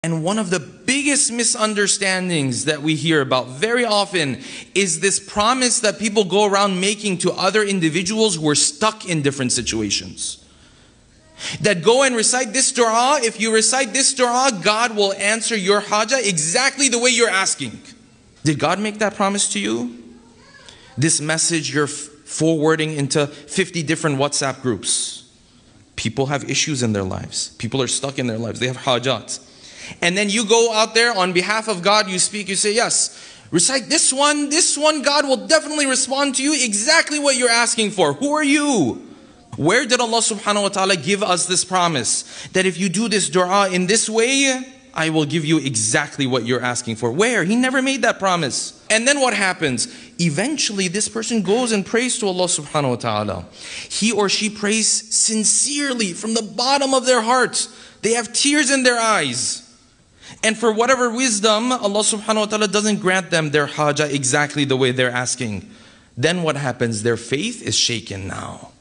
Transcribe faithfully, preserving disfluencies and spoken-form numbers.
And one of the biggest misunderstandings that we hear about very often is this promise that people go around making to other individuals who are stuck in different situations. That go and recite this dua. If you recite this dua, God will answer your haja exactly the way you're asking. Did God make that promise to you? This message you're forwarding into fifty different WhatsApp groups. People have issues in their lives. People are stuck in their lives. They have hajat. And then you go out there on behalf of God, you speak, you say, yes, recite this one, this one, God will definitely respond to you exactly what you're asking for. Who are you? Where did Allah subhanahu wa ta'ala give us this promise? That if you do this dua in this way, I will give you exactly what you're asking for. Where? He never made that promise. And then what happens? Eventually this person goes and prays to Allah subhanahu wa ta'ala. He or she prays sincerely from the bottom of their heart. They have tears in their eyes. And for whatever wisdom, Allah subhanahu wa ta'ala doesn't grant them their haja exactly the way they're asking. Then what happens? Their faith is shaken now.